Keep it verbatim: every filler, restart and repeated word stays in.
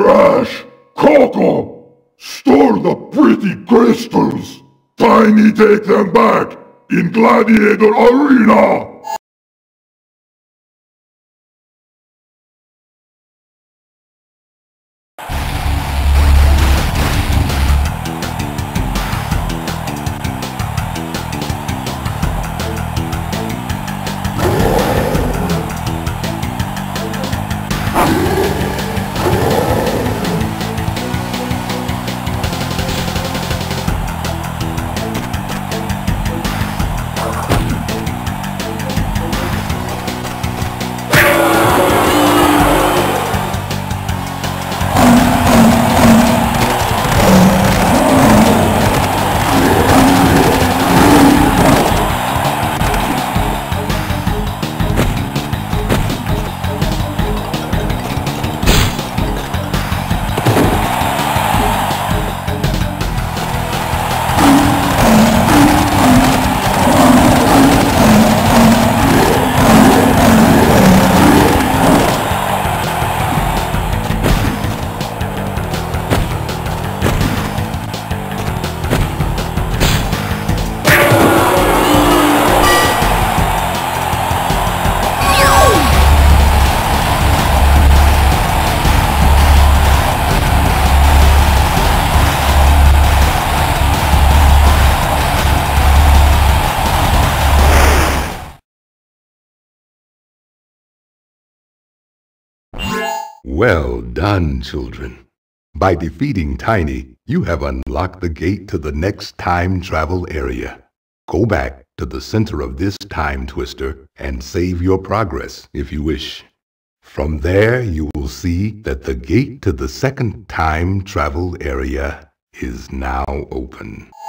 Crash! Coco! Store the pretty crystals! Tiny, take them back! In Gladiator Arena! Well done, children. By defeating Tiny, you have unlocked the gate to the next time travel area. Go back to the center of this time twister and save your progress if you wish. From there, you will see that the gate to the second time travel area is now open.